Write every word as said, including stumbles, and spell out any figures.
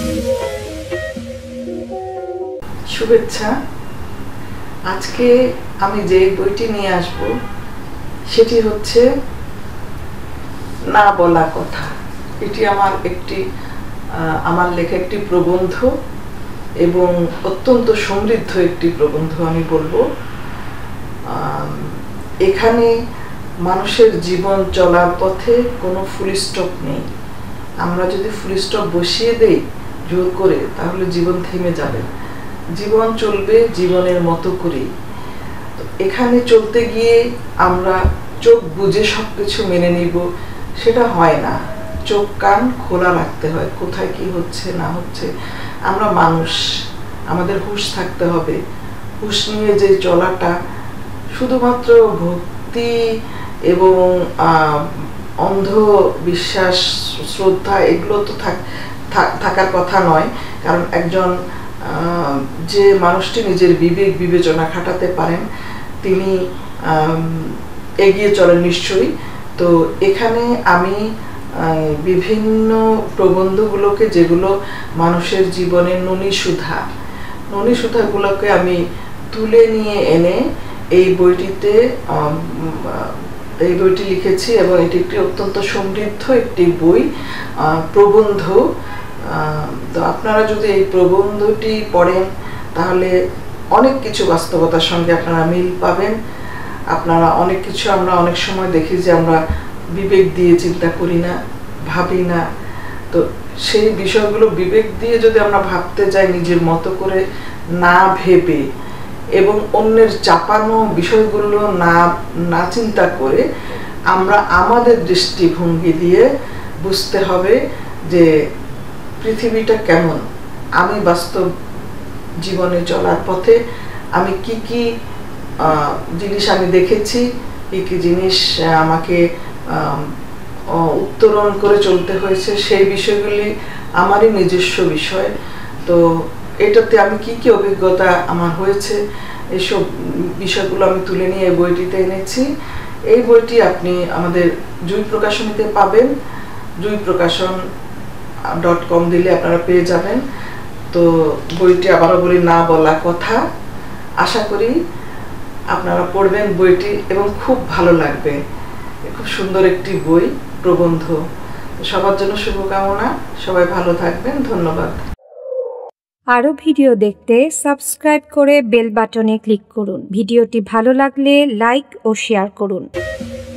শুভেচ্ছা। আজকে আমি যে বইটি নিয়ে আসব সেটি হচ্ছে না বলা কথা। এটি আমার একটি আমার লেখা একটি প্রবন্ধ এবং অত্যন্ত সমৃদ্ধ একটি প্রবন্ধ আমি বলবো। এখানে মানুষের জীবন চলার পথে কোনো ফুল স্টপ নেই। আমরা যদি ফুল স্টপ বসিয়ে দেই জোর করে, তাহলে জীবন থেমে যাবে। জীবন চলবে জীবনের মতো করে। তো এখানে চলতে গিয়ে আমরা চোখ বুজে সব কিছু মেনে নিব, সেটা হয় না। চোখ কান খোলা রাখতে হয়, কোথায় কি হচ্ছে না হচ্ছে। আমরা মানুষ, আমাদের হুঁশ থাকতে হবে। হুঁশ নিয়ে যে চলাটা শুধুমাত্র ভক্তি এবং অন্ধ বিশ্বাস শ্রদ্ধা এগুলো তো থাকার কথা নয়। কারণ একজন যে মানুষটি নিজের বিবেক বিবেচনা খাটাতে পারেন তিনি এগিয়ে চলেন নিশ্চয়ই। তো এখানে আমি বিভিন্ন প্রবন্ধগুলোকে, যেগুলো মানুষের জীবনের ননী সুধা ননী সুধাগুলোকে আমি তুলে নিয়ে এনে এই বইটিতে এই বইটি লিখেছি এবং এটি একটি অত্যন্ত সমৃদ্ধ একটি বই, প্রবন্ধ। তো আপনারা যদি এই প্রবন্ধটি পড়েন তাহলে অনেক কিছু বাস্তবতার সঙ্গে আপনারা মিল পাবেন। আপনারা অনেক কিছু, আমরা অনেক সময় দেখি যে আমরা বিবেক দিয়ে চিন্তা করি না, ভাবি না। তো সেই বিষয়গুলো বিবেক দিয়ে যদি আমরা ভাবতে যাই, নিজের মতো করে না ভেবে এবং অন্যের চাপানো বিষয়গুলো না না চিন্তা করে, আমরা আমাদের দৃষ্টিভঙ্গি দিয়ে বুঝতে হবে যে পৃথিবীটা কেমন। আমি বাস্তব জীবনে চলার পথে আমি কি কি জিনিস আমি দেখেছি, কি কি জিনিস আমাকে উত্তরণ করে চলতে হয়েছে, সেই বিষয়গুলি আমারই নিজস্ব বিষয়। তো এটাতে আমি কি কি অভিজ্ঞতা আমার হয়েছে, এইসব বিষয়গুলো আমি তুলে নিয়ে এই বইটিতে এনেছি। এই বইটি আপনি আমাদের জুই প্রকাশনীতে পাবেন। জুই প্রকাশন ডট কম দিলে আপনারা পেয়ে যাবেন। তো বইটি আবারও বলি, না বলা কথা। আশা করি আপনারা পড়বেন বইটি এবং খুব ভালো লাগবে। খুব সুন্দর একটি বই, প্রবন্ধ। সবার জন্য শুভকামনা। সবাই ভালো থাকবেন। ধন্যবাদ। আরও ভিডিও দেখতে সাবস্ক্রাইব করে বেল বাটনে ক্লিক করুন। ভিডিওটি ভালো লাগলে লাইক ও শেয়ার করুন।